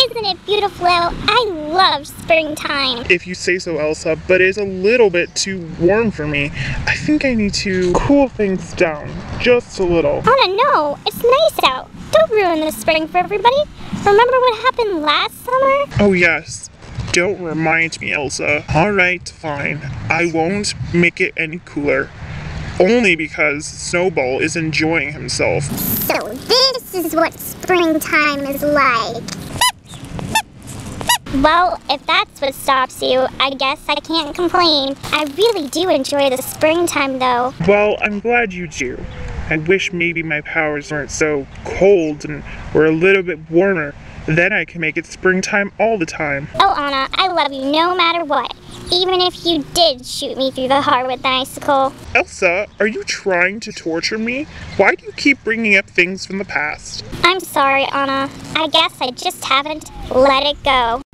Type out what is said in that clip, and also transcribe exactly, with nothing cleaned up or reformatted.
Isn't it beautiful out? I love springtime. If you say so, Elsa, but it's a little bit too warm for me. I think I need to cool things down just a little. Anna, no, it's nice out. Don't ruin the spring for everybody. Remember what happened last summer? Oh yes. Don't remind me, Elsa. Alright, fine. I won't make it any cooler. Only because Snowball is enjoying himself. So this is what springtime is like. Well, if that's what stops you, I guess I can't complain. I really do enjoy the springtime though. Well, I'm glad you do. I wish maybe my powers weren't so cold and were a little bit warmer. Then I can make it springtime all the time. Oh, Anna, I love you no matter what. Even if you did shoot me through the heart with an icicle. Elsa, are you trying to torture me? Why do you keep bringing up things from the past? I'm sorry, Anna. I guess I just haven't let it go.